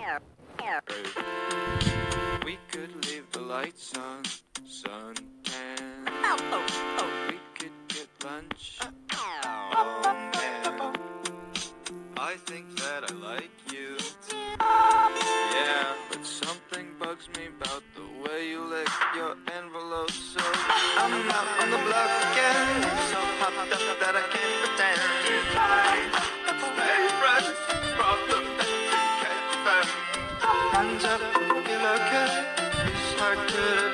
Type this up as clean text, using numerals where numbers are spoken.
We could leave the lights on, suntan. We could get lunch. Oh man, I think that I like you. Yeah, but something bugs me about the way you lick your envelope. So I'm out on the block again, so hopped up that I can't pretend. Stay fresh, problem that you can't defend. Hands up, you look at, it's hard to